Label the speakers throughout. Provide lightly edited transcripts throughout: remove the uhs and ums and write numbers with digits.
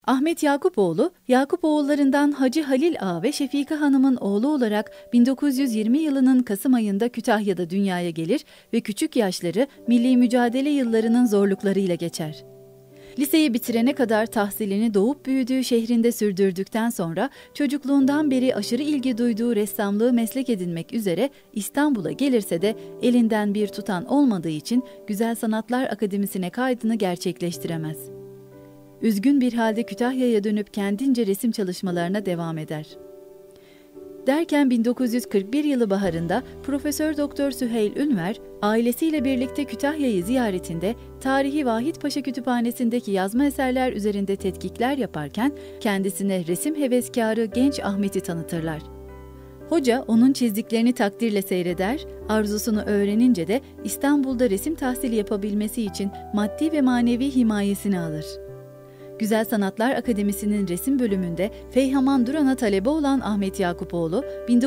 Speaker 1: Ahmet Yakupoğlu, Yakupoğullarından Hacı Halil Ağa ve Şefika Hanım'ın oğlu olarak 1920 yılının Kasım ayında Kütahya'da dünyaya gelir ve küçük yaşları milli mücadele yıllarının zorluklarıyla geçer. Liseyi bitirene kadar tahsilini doğup büyüdüğü şehrinde sürdürdükten sonra çocukluğundan beri aşırı ilgi duyduğu ressamlığı meslek edinmek üzere İstanbul'a gelirse de elinden bir tutan olmadığı için Güzel Sanatlar Akademisi'ne kaydını gerçekleştiremez. Üzgün bir halde Kütahya'ya dönüp kendince resim çalışmalarına devam eder. Derken 1941 yılı baharında Profesör Doktor Süheyl Ünver, ailesiyle birlikte Kütahya'yı ziyaretinde Tarihi Vahit Paşa Kütüphanesi'ndeki yazma eserler üzerinde tetkikler yaparken kendisine resim heveskarı genç Ahmet'i tanıtırlar. Hoca onun çizdiklerini takdirle seyreder, arzusunu öğrenince de İstanbul'da resim tahsili yapabilmesi için maddi ve manevi himayesini alır. Güzel Sanatlar Akademisi'nin resim bölümünde Feyhaman Duran'a talebe olan Ahmet Yakupoğlu,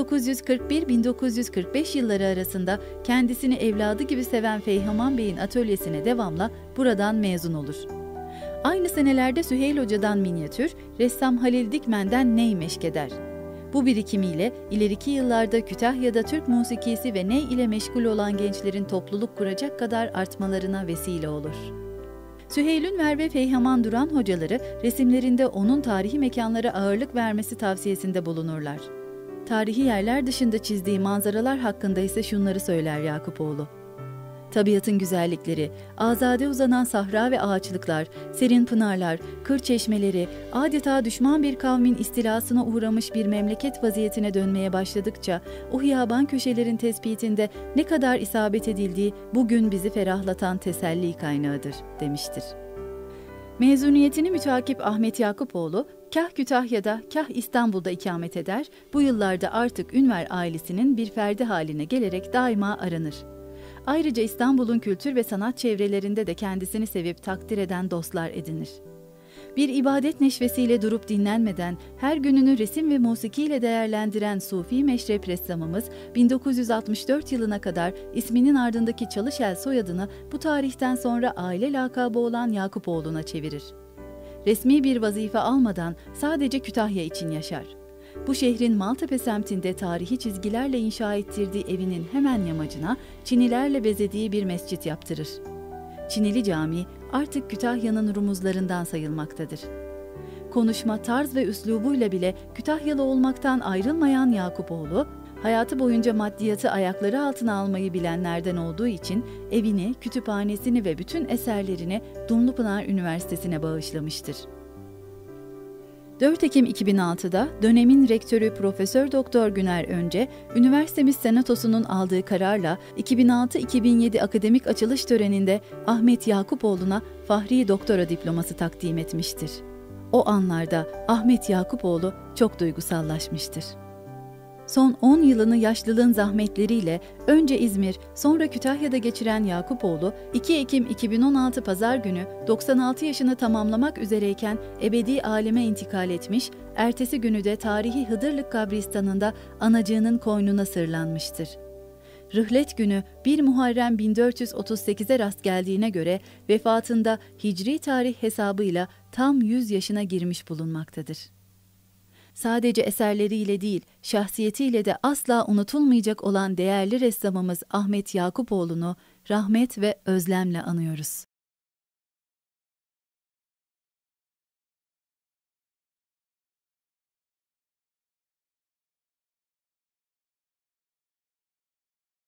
Speaker 1: 1941-1945 yılları arasında kendisini evladı gibi seven Feyhaman Bey'in atölyesine devamla buradan mezun olur. Aynı senelerde Süheyl Hoca'dan minyatür, ressam Halil Dikmen'den ney meşk eder. Bu birikimiyle ileriki yıllarda Kütahya'da Türk musikisi ve ney ile meşgul olan gençlerin topluluk kuracak kadar artmalarına vesile olur. Süheyl Ünver ve Feyhaman Duran hocaları resimlerinde onun tarihi mekanlara ağırlık vermesi tavsiyesinde bulunurlar. Tarihi yerler dışında çizdiği manzaralar hakkında ise şunları söyler Yakupoğlu. Tabiatın güzellikleri, azade uzanan sahra ve ağaçlıklar, serin pınarlar, kır çeşmeleri, adeta düşman bir kavmin istilasına uğramış bir memleket vaziyetine dönmeye başladıkça o hiyaban köşelerin tespitinde ne kadar isabet edildiği bugün bizi ferahlatan teselli kaynağıdır, demiştir. Mezuniyetini mütakip Ahmet Yakupoğlu, kah Kütahya'da, kah İstanbul'da ikamet eder, bu yıllarda artık Ünver ailesinin bir ferdi haline gelerek daima aranır. Ayrıca İstanbul'un kültür ve sanat çevrelerinde de kendisini sevip takdir eden dostlar edinir. Bir ibadet neşvesiyle durup dinlenmeden her gününü resim ve musikiyle değerlendiren Sufi meşrep ressamımız 1964 yılına kadar isminin ardındaki Çalışel soyadını bu tarihten sonra aile lakabı olan Yakupoğlu'na çevirir. Resmi bir vazife almadan sadece Kütahya için yaşar. Bu şehrin Maltepe semtinde tarihi çizgilerle inşa ettirdiği evinin hemen yamacına çinilerle bezediği bir mescit yaptırır. Çinili Camii artık Kütahya'nın rumuzlarından sayılmaktadır. Konuşma, tarz ve üslubuyla bile Kütahyalı olmaktan ayrılmayan Yakupoğlu, hayatı boyunca maddiyatı ayakları altına almayı bilenlerden olduğu için evini, kütüphanesini ve bütün eserlerini Dumlupınar Üniversitesi'ne bağışlamıştır. 4 Ekim 2006'da dönemin rektörü Profesör Doktor Güner Önce, üniversitemiz senatosunun aldığı kararla 2006-2007 akademik açılış töreninde Ahmet Yakupoğlu'na Fahri Doktora diploması takdim etmiştir. O anlarda Ahmet Yakupoğlu çok duygusallaşmıştır. Son 10 yılını yaşlılığın zahmetleriyle önce İzmir, sonra Kütahya'da geçiren Yakupoğlu, 2 Ekim 2016 Pazar günü 96 yaşını tamamlamak üzereyken ebedi aleme intikal etmiş, ertesi günü de tarihi Hıdırlık kabristanında anacığının koynuna sırlanmıştır. Rıhlet günü 1 Muharrem 1438'e rast geldiğine göre vefatında Hicri tarih hesabıyla tam 100 yaşına girmiş bulunmaktadır. Sadece eserleriyle değil, şahsiyetiyle de asla unutulmayacak olan değerli ressamımız Ahmet Yakupoğlu'nu rahmet ve özlemle anıyoruz.